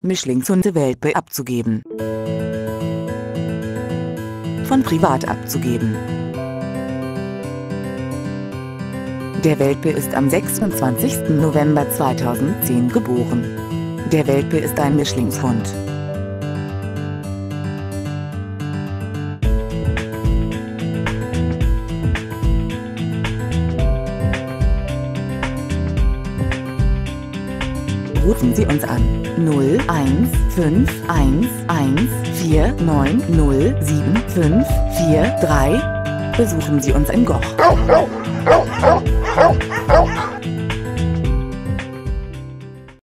Mischlingshunde Welpe abzugeben. Von privat abzugeben. Der Welpe ist am 26. November 2010 geboren. Der Welpe ist ein Mischlingshund. Rufen Sie uns an 015114907543. Besuchen Sie uns in Goch.